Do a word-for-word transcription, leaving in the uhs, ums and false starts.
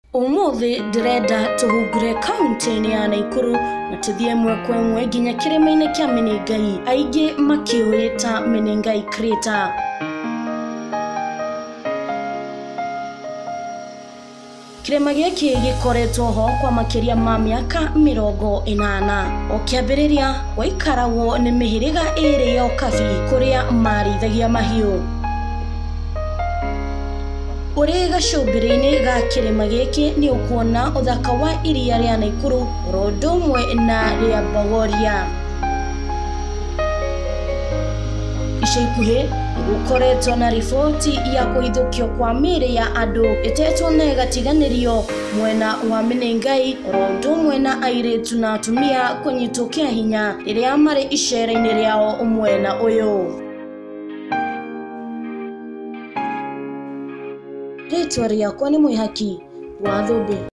Umuthi ndirenda tuhungure kaunti-ini ya Nakuru na tuthie mwe kwa mwe nginya kirima-ini kia Menengai, aingi makiuĩ ta Menengai Crater. Kirima gĩkĩ gĩkoretwo ho kwa makiria ma miaka mirongo inana. O kĩambĩrĩria gũikaragwo nĩ mĩhĩrĩga ĩrĩ ya Okabi kũrĩa marĩithagia mahiũ. Uri gacumbĩrĩ-inĩ ga kirima gĩkĩ nĩ ũkuona ũthaka wa iria rĩa Nakuru oro ũndũ ũmwe na rĩa Bogoria. Ica ikuhĩ gũkoretwo na riboti ya kũhithũkio kwa mĩĩrĩ ya andũ ĩtetwo na ĩgatiganĩrio mwena wa Menengai oro ũndũ ũmwe na airĩtu na atumia kũnyitwo kĩa hinya rĩrĩa marĩ icera-inĩ rĩao mwena ũyũ. Rĩtwa rĩakwa nĩ Mwĩhaki wa Thũmbĩ.